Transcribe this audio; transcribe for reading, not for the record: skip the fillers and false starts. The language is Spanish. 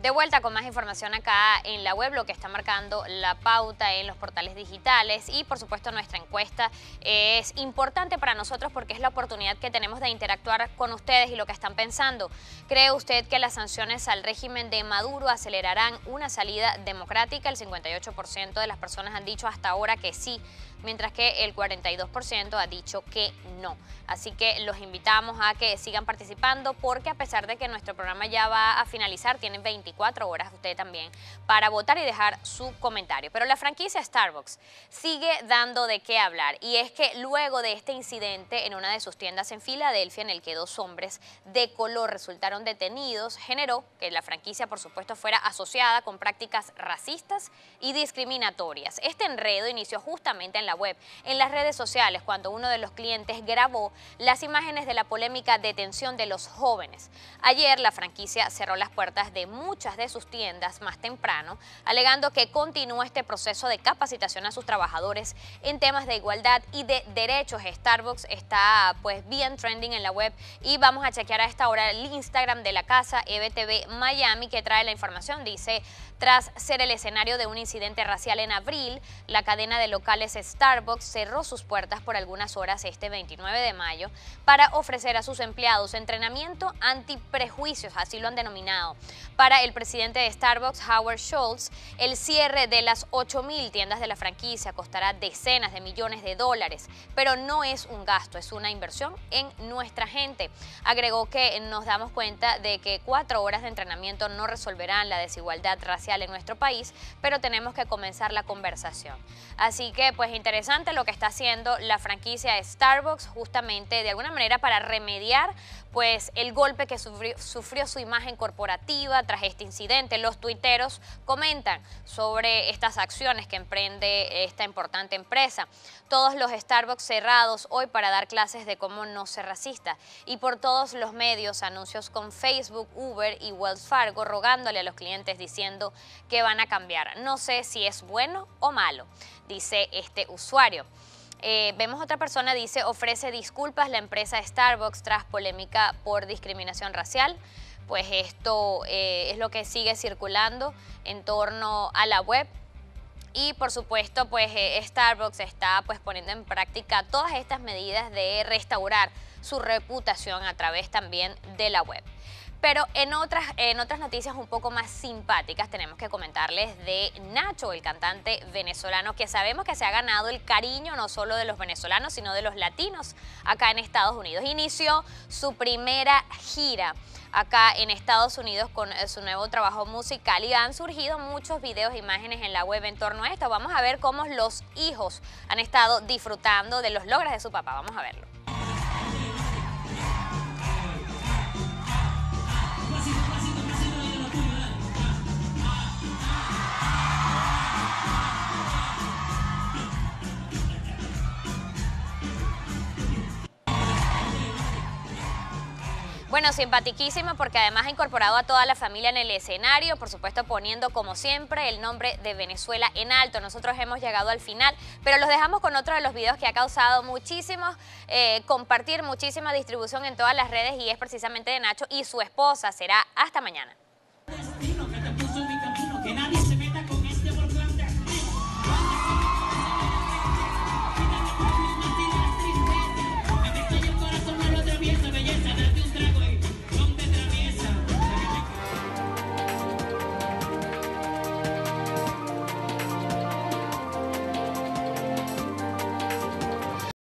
De vuelta con más información acá en la web, lo que está marcando la pauta en los portales digitales y por supuesto nuestra encuesta es importante para nosotros porque es la oportunidad que tenemos de interactuar con ustedes y lo que están pensando. ¿Cree usted que las sanciones al régimen de Maduro acelerarán una salida democrática? El 58% de las personas han dicho hasta ahora que sí, mientras que el 42% ha dicho que no. Así que los invitamos a que sigan participando porque a pesar de que nuestro programa ya va a finalizar, tienen 24 horas usted también para votar y dejar su comentario. Pero la franquicia Starbucks sigue dando de qué hablar y es que luego de este incidente en una de sus tiendas en Filadelfia en el que 2 hombres de color resultaron detenidos, generó que la franquicia por supuesto fuera asociada con prácticas racistas y discriminatorias. Este enredo inició justamente en la web, en las redes sociales, cuando uno de los clientes grabó las imágenes de la polémica detención de los jóvenes. Ayer la franquicia cerró las puertas de muchas de sus tiendas más temprano, alegando que continúa este proceso de capacitación a sus trabajadores en temas de igualdad y de derechos. Starbucks está pues bien trending en la web y vamos a chequear a esta hora el Instagram de la casa EBTV Miami que trae la información. Dice: tras ser el escenario de un incidente racial en abril, la cadena de locales Starbucks cerró sus puertas por algunas horas este 29 de mayo para ofrecer a sus empleados entrenamiento antiprejuicios, así lo han denominado. Para el presidente de Starbucks, Howard Schultz, el cierre de las 8.000 tiendas de la franquicia costará decenas de millones de dólares, pero no es un gasto, es una inversión en nuestra gente. Agregó que nos damos cuenta de que 4 horas de entrenamiento no resolverán la desigualdad racial en nuestro país, pero tenemos que comenzar la conversación. Así que pues interesante lo que está haciendo la franquicia Starbucks justamente de alguna manera para remediar pues el golpe que sufrió su imagen corporativa tras este incidente. Los tuiteros comentan sobre estas acciones que emprende esta importante empresa. Todos los Starbucks cerrados hoy para dar clases de cómo no ser racista y por todos los medios anuncios con Facebook, Uber y Wells Fargo rogándole a los clientes diciendo que van a cambiar. No sé si es bueno o malo, dice este usuario. Vemos otra persona, dice, ofrece disculpas la empresa Starbucks tras polémica por discriminación racial. Pues esto es lo que sigue circulando en torno a la web. Y por supuesto, pues Starbucks está pues poniendo en práctica todas estas medidas de restaurar su reputación a través también de la web. Pero en otras noticias un poco más simpáticas tenemos que comentarles de Nacho, el cantante venezolano que sabemos que se ha ganado el cariño no solo de los venezolanos sino de los latinos acá en Estados Unidos. Inició su primera gira acá en Estados Unidos con su nuevo trabajo musical y han surgido muchos videos e imágenes en la web en torno a esto. Vamos a ver cómo los hijos han estado disfrutando de los logros de su papá. Vamos a verlo. Bueno, simpaticísimo porque además ha incorporado a toda la familia en el escenario, por supuesto poniendo como siempre el nombre de Venezuela en alto. Nosotros hemos llegado al final, pero los dejamos con otro de los videos que ha causado muchísimo compartir, muchísima distribución en todas las redes y es precisamente de Nacho y su esposa. Será hasta mañana.